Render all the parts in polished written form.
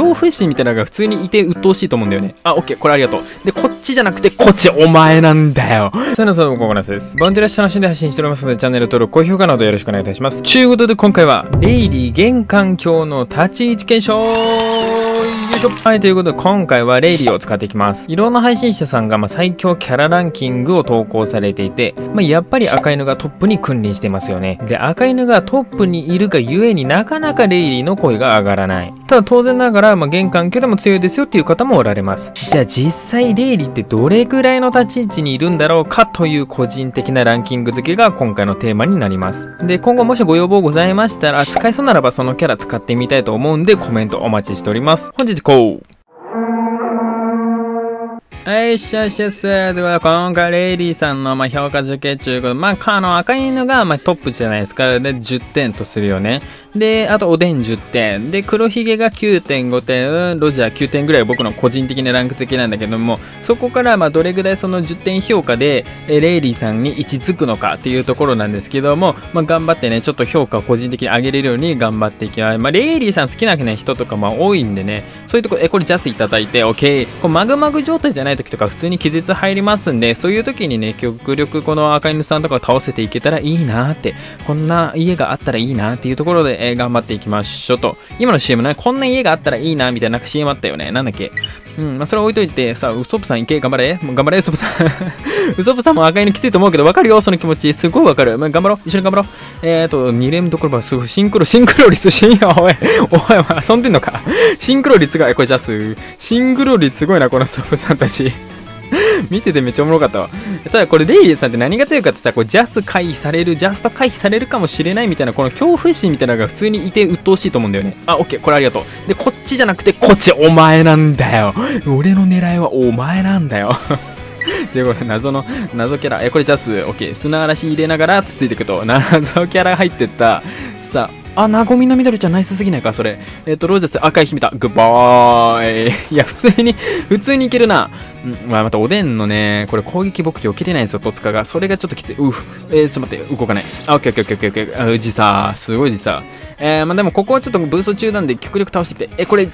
恐怖心みたいなのが普通にいて鬱陶しいと思うんだよね。あ、オッケー、これありがとう。で、こっちじゃなくて、こっち、お前なんだよ。それでは、ここです。バンジュラシ楽しんで配信しておりますので、チャンネル登録、高評価などよろしくお願いいたします。ということで、今回は、レイリー玄関鏡の立ち位置検証。よいしょ。はい、ということで、今回はレイリーを使っていきます。いろんな配信者さんが、最強キャラランキングを投稿されていて、やっぱり赤犬がトップに君臨していますよね。で、赤犬がトップにいるがゆえになかなかレイリーの声が上がらない。ただ当然ながら、玄関鏡でも強いですよっていう方もおられます。じゃあ実際レイリーってどれくらいの立ち位置にいるんだろうかという個人的なランキング付けが今回のテーマになります。で、今後もしご要望ございましたら、使えそうならばそのキャラ使ってみたいと思うんでコメントお待ちしております。本日こう。はいしゃしゃせでは今回レイリーさんの評価付け中国赤犬がトップじゃないですか。で10点とするよね。であとおでん10点で黒ひげが 9.5 点ロジャー9点ぐらい僕の個人的なランク付けなんだけども、そこからどれぐらいその10点評価でレイリーさんに位置づくのかっていうところなんですけども、頑張ってねちょっと評価を個人的に上げれるように頑張っていきます。レイリーさん好きな人とか多いんでね、そういうとここれジャスいただいて OK。 これマグマグ状態じゃない時とか普通に気絶入りますんで、そういう時にね極力この赤犬さんとかを倒せていけたらいいなーって、こんな家があったらいいなっていうところで、頑張っていきましょうと。今の CM ね、こんな家があったらいいなみたいなCM あったよね。なんだっけ。それ置いといてさ、ウソップさんいけ、頑張れ。頑張れ、ウソップさん。ウソップさんも赤犬きついと思うけど、わかるよ、その気持ち。すごいわかる。頑張ろう。一緒に頑張ろう。2連どころか、すごい、シンクロ率、おい、遊んでんのか。シンクロ率が、これジャス。シンクロ率すごいな、このウソップさんたち。見ててめっちゃおもろかったわ。ただこれレイリーさんって何が強いかってさ、ジャスト回避されるかもしれないみたいな、この恐怖心みたいなのが普通にいて鬱陶しいと思うんだよね。あ、オッケー、これありがとう。で、こっちじゃなくて、こっち、お前なんだよ。俺の狙いはお前なんだよ。で、これ謎キャラ。これジャス、オッケー。砂嵐入れながらつついていくと、謎キャラ入ってった。さあ、なごみの緑ちゃんナイスすぎないか、それ。ロージャス赤い秘めた。グッバーイ。いや、普通にいけるな。またおでんのね、これ攻撃僕避けれないんですよ、戸塚が。それがちょっときつい。ちょっと待って、動かない。あ、オッケー。時差、すごい時差。でもここはちょっとブースト中なんで極力倒してきて。これ、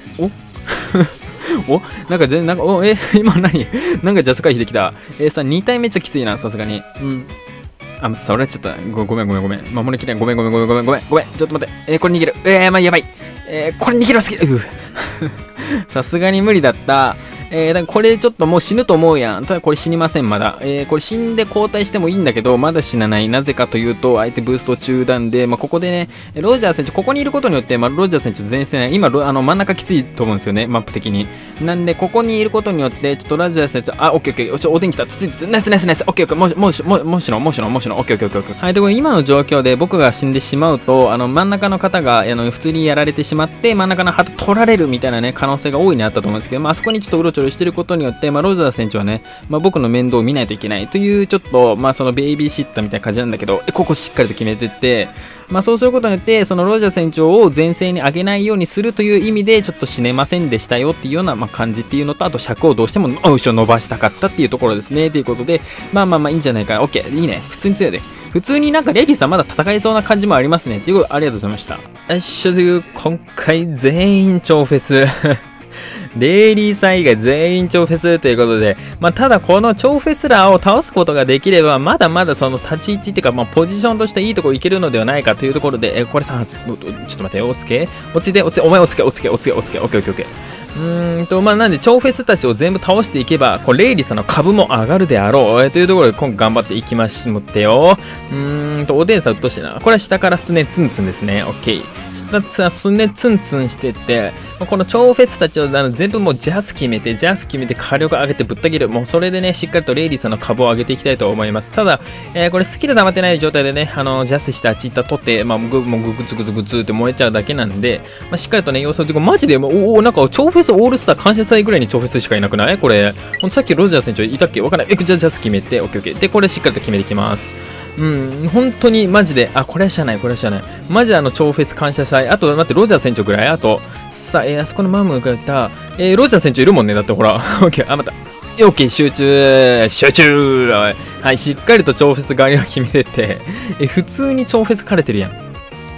今何なんかジャス回避できた。2体めっちゃきついな、さすがに。それはちょっと、ごめん。守りきれん。ごめん。ちょっと待って。これ逃げる。やばい。これ逃げるすぎる。さすがに無理だった。だからこれちょっともう死ぬと思うやん。ただこれ死にません、まだ。これ死んで交代してもいいんだけど、まだ死なない。なぜかというと、相手ブースト中なんで、ここでね、ロジャー選手、ここにいることによって、ロジャー選手前線、今、真ん中きついと思うんですよね、マップ的に。なんで、ここにいることによって、ちょっとロジャー選手、オッケー。おでん来た。つついて、ナイス。オッケー。もしの、オッケー。はい、で、これ今の状況で僕が死んでしまうと、真ん中の方が、普通にやられてしまって、真ん中の旗取られるみたいなね、可能性が大いにあったと思うんですけど、あそこにちょっとうろちょろしてることによって、ロジャー選手はね、僕の面倒を見ないといけないという、ちょっと、そのベイビーシッターみたいな感じなんだけど、ここしっかりと決めてって、そうすることによって、そのロジャー船長を前線に上げないようにするという意味で、ちょっと死ねませんでしたよっていうような、感じっていうのと、あと尺をどうしても、伸ばしたかったっていうところですね。ということで、いいんじゃないかな。オッケー、いいね。普通に強いで。普通になんかレイリーさんまだ戦えそうな感じもありますね。ということで、ありがとうございました。今回全員超フェス。レイリーさん以外全員超フェスということで、ただこの超フェスラーを倒すことができれば、まだまだその立ち位置っていうか、ポジションとしていいところいけるのではないかというところで、これ3発、ちょっと待ってよ、落ち着け、お前落ち着け、オッケー。なんで超フェスたちを全部倒していけば、レイリーさんの株も上がるであろう、というところで今回頑張っていきましょうよ。おでんさんうっとしてな。これは下からすねツンツンですね。オッケー。下すねツンツンしてって、この超フェスたちを全部もうジャス決めて火力上げてぶった切る。もうそれでね、しっかりとレイリーさんの株を上げていきたいと思います。ただ、これスキル溜まってない状態でね、ジャスしてあっち行ったとって、もうグツって燃えちゃうだけなんで、しっかりとね、様子をマジで、なんか超フェスオールスター感謝祭ぐらいに超フェスしかいなくないこれ。さっきロジャー選手いたっけわかんない。じゃあジャス決めて、オッケー。で、これしっかりと決めていきます。本当にマジで、これは知らない。マジで超フェス感謝祭。あと、待って、ロジャー船長ぐらい。あと、さあ、あそこのマムが言った、ロジャー船長いるもんね。だってほら。オッケー、また。オッケー、集中はい、しっかりと超フェス狩りを決めてって、普通に超フェス枯れてるやん。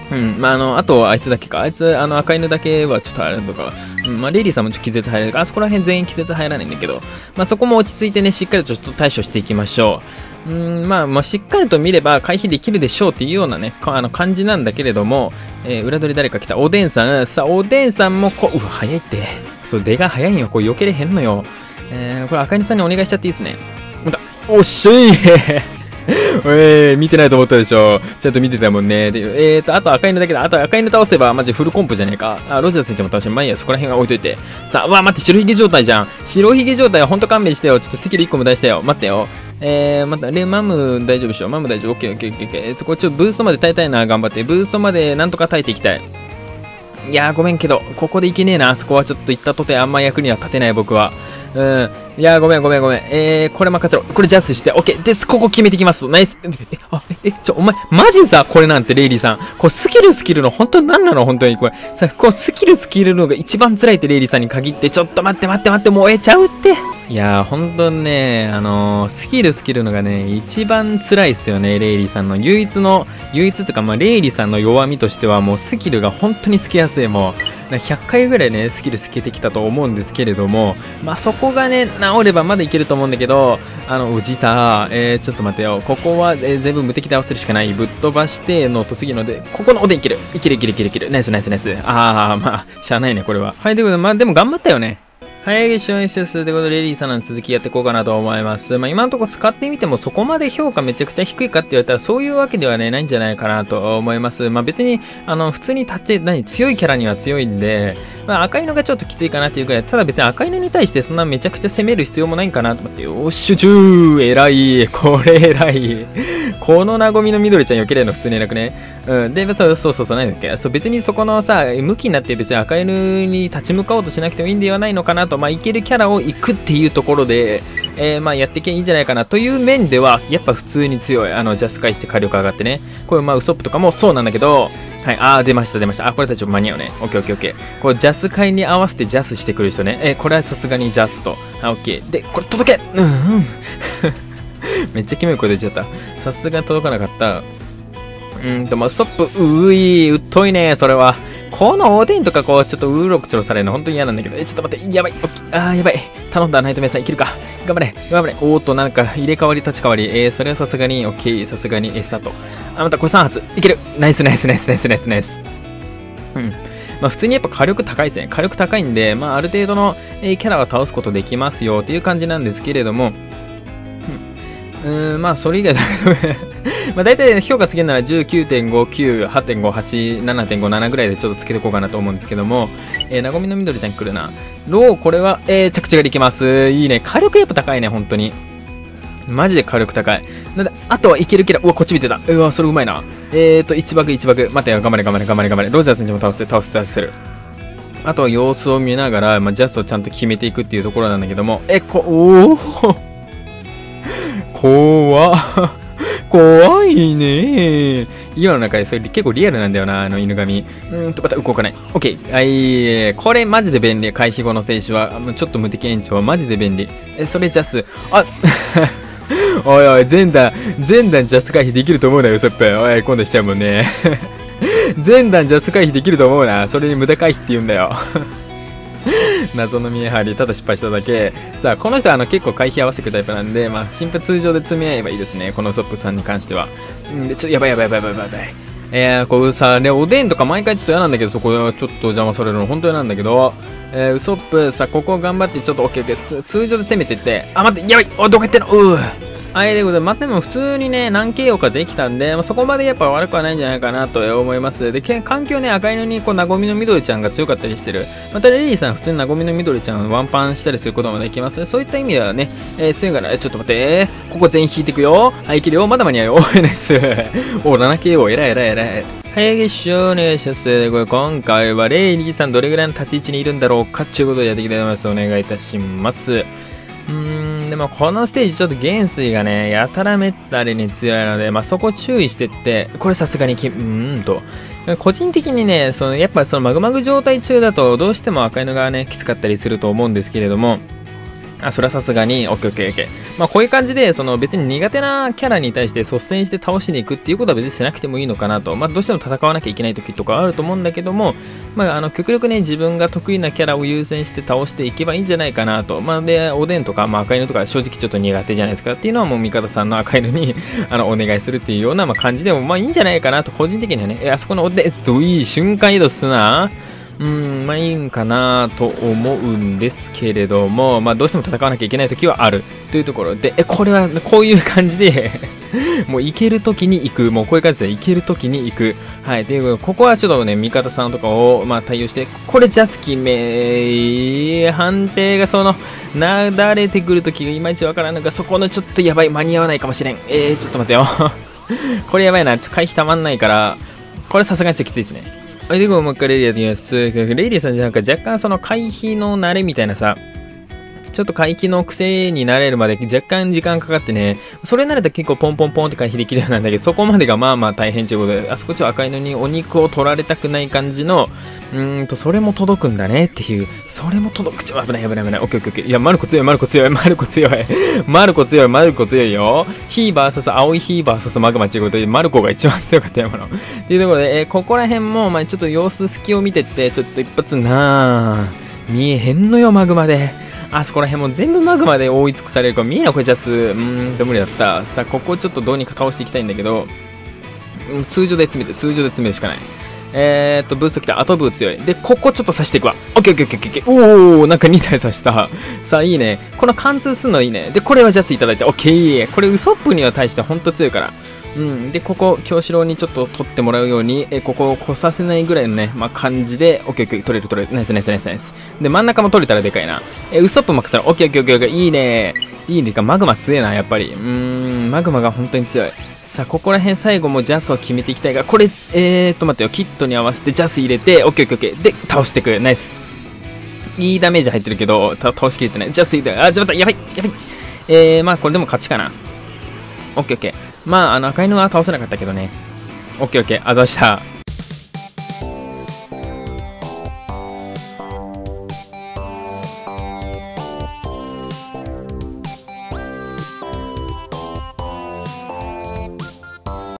あと、あいつだけか。あいつ、赤犬だけはちょっとあれとか、レイリーさんもちょっと気絶入らないから、あそこら辺全員気絶入らないんだけど、そこも落ち着いてね、しっかりとちょっと対処していきましょう。しっかりと見れば回避できるでしょうっていうようなね、感じなんだけれども、裏取り誰か来た。おでんさん。さあ、おでんさんもうわ、早いって。そう、出が早いんよ。避けれへんのよ。これ赤犬さんにお願いしちゃっていいですね。おっしゃい見てないと思ったでしょ。ちゃんと見てたもんね。で、あと赤犬だけだ。あと赤犬倒せば、マジフルコンプじゃねえか。ロジャー選手も倒して、まあいいや、そこら辺は置いといて。さあ、待って、白ひげ状態じゃん。白ひげ状態はほんと勘弁してよ。ちょっとスキル1個も出したよ。待ってよ。マム大丈夫でしょ。マム大丈夫。オッケーオッケーオッケー。これちょっとブーストまで耐えたいな。頑張って。ブーストまでなんとか耐えていきたい。いやー、ごめんけど、ここでいけねえな。あそこはちょっと行ったとてあんま役には立てない僕は。いやー、ごめん。これ任せろ。これジャスして。オッケー。です。ここ決めてきます。ナイス。お前、マジさ、これなんて、レイリーさん。これスキルの、本当に何なの本当に。これ。さ、こう、スキルのが一番辛いって、レイリーさんに限って、ちょっと待って、燃えちゃうって。いやー、本当にね、スキルのがね、一番辛いっすよね、レイリーさんの。唯一っていうか、レイリーさんの弱みとしては、もうスキルが本当につけやすい。もう、100回ぐらいね、スキルつけてきたと思うんですけれども、そこがね、治ればまだいけると思うんだけど、うちさ、ちょっと待ってよ。ここは、全部無敵で合わせるしかない。ぶっ飛ばしてのと次ので、ここのおでんいける。いける。ナイス。しゃあないね、これは。はい、ということで、でも頑張ったよね。はい、一緒にしてということで、レイリーさんの続きやっていこうかなと思います。今のところ使ってみてもそこまで評価めちゃくちゃ低いかって言われたらそういうわけではね、ないんじゃないかなと思います。別に、普通に強いキャラには強いんで、赤犬がちょっときついかなっていうくらい、ただ別に赤犬に対してそんなめちゃくちゃ攻める必要もないんかなと思って、おっしゅちゅー偉いこれ偉いこのなごみの緑ちゃんよけれるの普通に偉くね。で、そう、何だっけ、別にそこのさ、向きになって別に赤犬に立ち向かおうとしなくてもいいんではないのかなと、いけるキャラを行くっていうところで、やっていけばいいんじゃないかなという面では、やっぱ普通に強い。ジャス返して火力上がってね。これウソップとかもそうなんだけど、はい、出ました。これたちも間に合うね。オッケー。これジャス会に合わせてジャスしてくる人ね。これはさすがにジャスと。オッケー。で、これ届けめっちゃキモい声出ちゃった。さすがに届かなかった。ストップ、うっといね、それは。このおでんとかちょっとうろくちょろされるの本当に嫌なんだけど、ちょっと待って、やばい、やばい。頼んだ、ナイトメイさん、いけるか。頑張れ。おーっと、なんか、入れ替わり立ち替わり。それはさすがに、オッケー、さすがに、スタート。またこれ3発。いける。ナイス。普通にやっぱ火力高いですね。火力高いんで、ある程度の、キャラは倒すことできますよっていう感じなんですけれども、それ以外だけど大体評価つけるなら 19.5、9、8.5、8、7.57 ぐらいでちょっとつけていこうかなと思うんですけども、なごみの緑ちゃん来るな。これは、着地ができます。いいね。火力やっぱ高いね、本当に。マジで火力高い。なんで、あとはいけるけど、こっち見てた。それうまいな。1バグ。待ってよ、頑張れ。ロジャー選手も倒せる。あとは様子を見ながら、ジャストをちゃんと決めていくっていうところなんだけども、怖いね。今の中でそれ結構リアルなんだよな、犬神。また動かない。オッケー。これマジで便利。回避後の静止は、ちょっと無敵延長はマジで便利。それジャス。おい、前段ジャス回避できると思うなよ、そっぺ。おい、今度しちゃうもんね。前段ジャス回避できると思うな。それに無駄回避って言うんだよ。謎の見え張り、ただ失敗しただけ。さあ、この人は結構回避合わせてくタイプなんで、シンプル通常で積み合えばいいですね。このウソップさんに関しては。やばい。こうさ、おでんとか毎回ちょっと嫌なんだけど、そこはちょっと邪魔されるの本当に嫌なんだけど、ウソップさ、ここ頑張ってちょっと OK です。通常で攻めてって、待って、やばい、どこ行ってんのはい、でも普通にね、何 KO かできたんで、そこまでやっぱ悪くはないんじゃないかなと思います。で、環境ね、赤犬になごみの緑ちゃんが強かったりしてる。また、レリーさん、普通になごみの緑ちゃんワンパンしたりすることもできます。そういった意味ではね、強いから、ちょっと待って、ここ全員引いていくよ。はい、いけるよ。まだ間に合うよ。ナイス。7 KO、偉い。はい、お願いします。今回はレイリーさんどれぐらいの立ち位置にいるんだろうかということでやっていきたいと思います。お願いいたします。でもこのステージちょっと元帥がね、やたらめったりに強いので、そこ注意してって、これさすがに個人的にね、やっぱマグマグ状態中だとどうしても赤犬がね、きつかったりすると思うんですけれども、それはさすがに、オッケー。 まあこういう感じで、その別に苦手なキャラに対して率先して倒しに行くっていうことは別にしなくてもいいのかなと。まあどうしても戦わなきゃいけない時とかあると思うんだけども、まあ極力ね、自分が得意なキャラを優先して倒していけばいいんじゃないかなと。まあで、おでんとか、まあ赤犬とか正直ちょっと苦手じゃないですかっていうのはもう味方さんの赤犬にお願いするっていうような、まあ、感じでもまあいいんじゃないかなと、個人的にはね、あそこのおでんといい瞬間移動すな。まあいいんかなと思うんですけれども、まあどうしても戦わなきゃいけない時はあるというところで、これはこういう感じでもう行ける時に行く、もうこういう感じで行ける時に行く。はい。で、ここはちょっとね、味方さんとかを、まあ対応して、これジャスキメ判定がなだれてくる時がいまいちわからんのが、そこのちょっとやばい、間に合わないかもしれん。ちょっと待ってよ。これやばいな、回避たまんないから、これさすがにちょっときついですね。はい、で、もう一回レイリーやってみます。レイリーさんじゃなんか若干その回避の慣れみたいなさ、ちょっと回避の癖になれるまで若干時間かかってね、それ慣れたら結構ポンポンポンって回避できるようなんだけど、そこまでがまあまあ大変ということで、あそこちょっと赤いのにお肉を取られたくない感じの、それも届くんだねっていう、それも届く、危ない危ない危ない、オッケーオッケーオッケー。いや、マルコ強い、マルコ強い、マルコ強い、マルコ強い、マルコ強いよ。ヒーバーサス、青いヒーバーサスマグマということで、マルコが一番強かったよ、っていうところで、ここら辺も、まあちょっと様子隙を見てって、ちょっと一発見えへんのよ、マグマで。あそこら辺も全部マグマで覆い尽くされるから見えないこれジャス。無理だった。さあ、ここちょっとどうにか倒していきたいんだけど、通常で詰めるしかない。ブースト来た。後ブー強い。で、ここちょっと刺していくわ。オッケーオッケーオッケーオッケー。おー、なんか2体刺した。さあ、いいね。この貫通するのいいね。で、これはジャスいただいて、オッケー。これウソップには対してほんと強いから。で、ここ、京志郎にちょっと取ってもらうように、ここを越させないぐらいのね、まあ、感じで、オッケーオッケー、取れる。ナイスナイスナイスナイス。で、真ん中も取れたらでかいな。ウソップマックスら、オッケーオッケーオッケーオッケー、いいね。いいねか、マグマ強えな、やっぱり。マグマが本当に強い。さあ、ここら辺最後もジャスを決めていきたいが、これ、待ってよ、キットに合わせてジャス入れて、オッケーオッケーオッケー。で、倒していく。ナイス。いいダメージ入ってるけど、倒しきれてない。ジャス入れて、待った、やばい、やばい。まあ、これでも勝ちかな。オッケーオッケー。まあ、赤犬は倒せなかったけどね。オッケーオッケー、あざした。